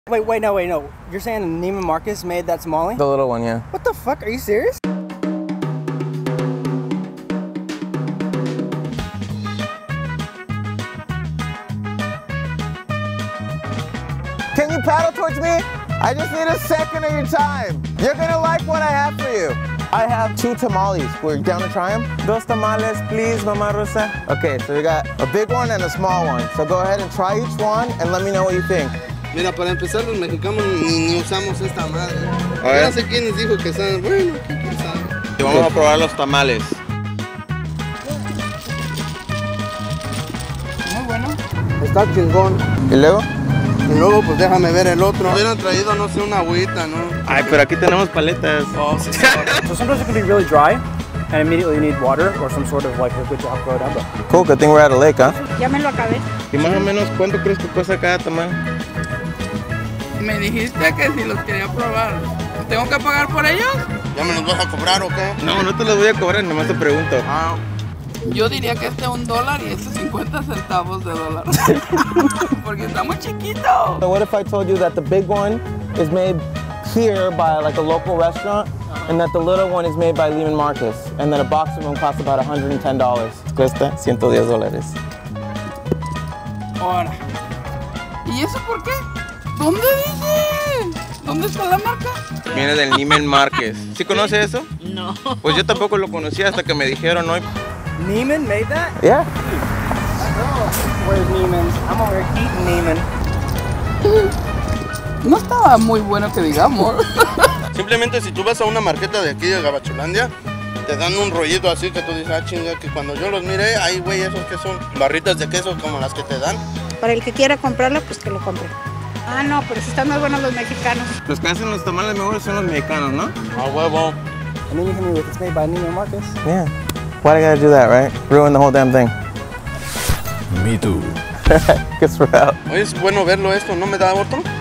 Wait, no. You're saying Neiman Marcus made that tamale? The little one, yeah. What the fuck? Are you serious? Can you paddle towards me? I just need a second of your time. You're gonna like what I have for you. I have 2 tamales. We're down to try them? 2 tamales, please, Mama Rosa. Okay, so we got a big one and a small one. So go ahead and try each one and let me know what you think. Mira, para empezar, los mexicanos ni usamos esta madre. Yo no sé quién les dijo que saben. Bueno, quién sabe. Y vamos a probar los tamales. Muy bueno. Está chingón. ¿Y luego? Y luego, pues déjame ver el otro. Hubieran traído, no sé, una agüita, ¿no? Ay, pero aquí tenemos paletas. So sometimes it can be really dry, and immediately you need water or some sort of like liquid to help grow it down. Cool, good thing we're at a lake, huh? Ya me lo acabé. ¿Y más o menos cuánto crees que cuesta cada tamal? Me dijiste que si los quería probar, ¿tengo que pagar por ellos? ¿Ya me los vas a cobrar o qué? No, no te los voy a cobrar, nomás te pregunto. Ah. Yo diría que este es $1 y este 50 centavos de dólar. Porque está muy chiquito. So what if I told you that the big one is made here by like a local restaurant and that the little one is made by Neiman Marcus and that a box of them costs about $110? Cuesta $110. Ahora. ¿Y eso por qué? ¿Dónde dice? ¿Dónde está la marca? Viene del Neiman Marcus. ¿Sí conoce eso? No. Pues yo tampoco lo conocía hasta que me dijeron hoy. Neiman made that? Yeah. Where's Neiman's? I'm over here eating Neiman. No estaba muy bueno que digamos. Simplemente si tú vas a una marqueta de aquí de Gabacholandia, te dan un rollito así que tú dices, ah, chinga, que cuando yo los miré, hay güey, esos que son barritas de queso como las que te dan. Para el que quiera comprarlo, pues que lo compre. Ah, no, pero sí están muy buenos los mexicanos. Los que hacen los tamales mejores son los mexicanos, ¿no? A huevo. And then you hit me with it's made by Neiman Marcus. Yeah. Why do I gotta do that, right? Ruin the whole damn thing. Me too. Guess we're out. Oye, es bueno verlo esto, ¿no me da otro?